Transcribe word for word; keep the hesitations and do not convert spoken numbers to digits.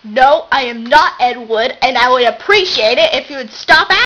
No, I am not Ed Wood, and I would appreciate it if you would stop